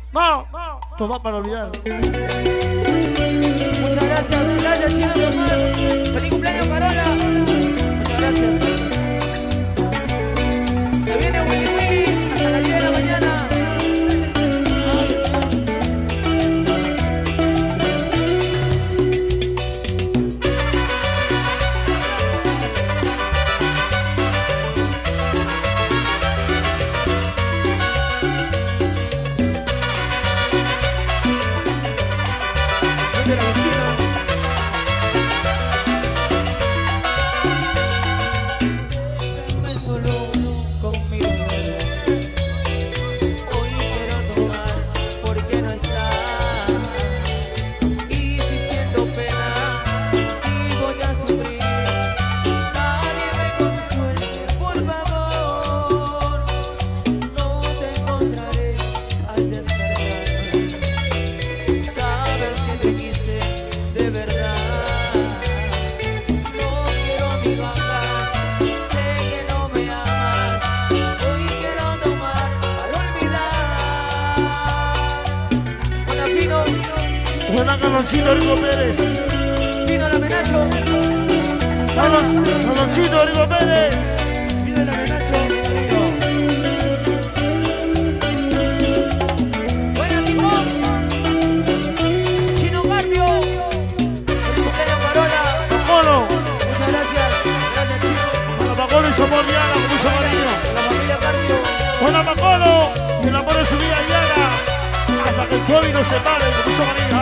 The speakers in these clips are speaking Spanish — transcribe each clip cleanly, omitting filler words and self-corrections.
No, toma para olvidar. Muchas gracias, gracias Chino Tomás. Feliz cumpleaños, Carola. Muchas gracias. Se viene Willy Willy hasta las 10 de la mañana. Saloncito Rico Pérez. Vino el amenacho. Saloncito Rico Pérez. Vino el amenacho. Buena tipo. Chino Carpio. Feliz cumpleaños, Carola. Macolo. Muchas gracias. Gracias, Chino. Para Macolo y Somos Diana, con mucho cariño. La familia Carpio. Hola Macolo. Y el amor de su vida Diana. Hasta que el COVID nos separe, con mucho cariño.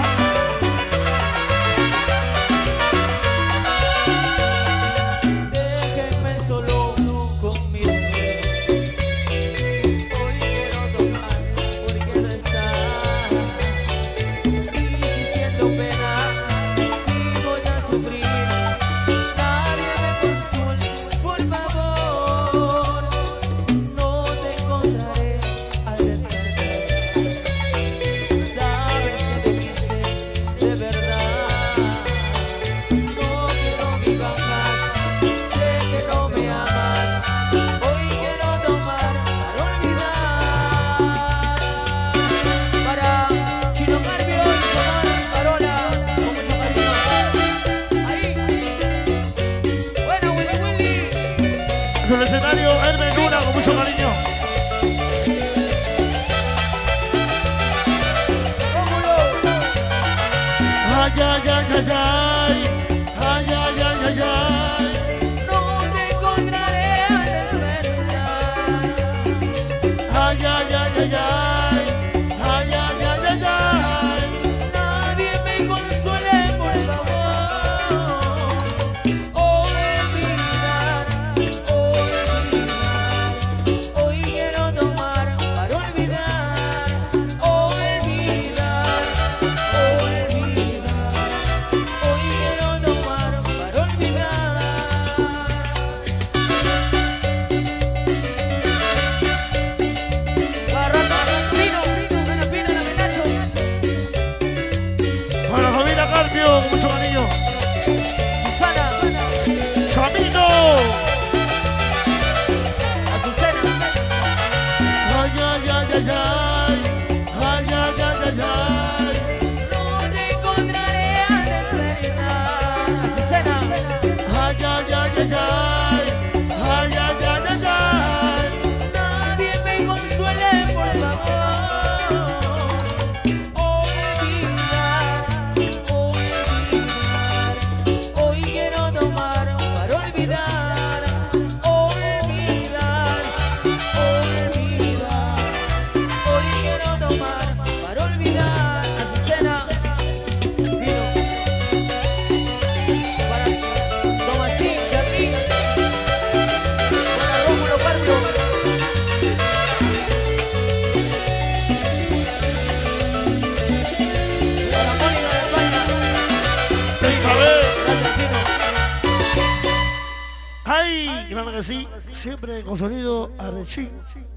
En el escenario, Hermes Luna, con mucho cariño. Ay, ay, ay, ay, ay. Ay, ay, ay, ay, ay. No te encontraré al despertar. Ay, ay, ay, ay, ay. Ay, ay, ay, ay, ay. Nadie me consuele, por favor. Hoy quiero tomar para olvidar. Hoy quiero tomar para olvidar. Para la familia Carpio, con mucho cariño. Susana, Camino. Azucena. Ay, ay, ay, ay, ay. Ay, ay, ay, ay, ay. No te encontraré al despertar. Azucena. Ay, ay, ay, ay, ay. Ay, ay, ay, ay, ay. Nadie me consuele, por favor. Hoy quiero tomar para olvidar. Hoy quiero tomar para olvidar. Azucena. Vino. Para Tomasín, Jardín. Para Rómulo Carpio. Para Mónica de España. Isabel. Gracias, Pino. Ay, claro que sí. Siempre con sonido arrechín.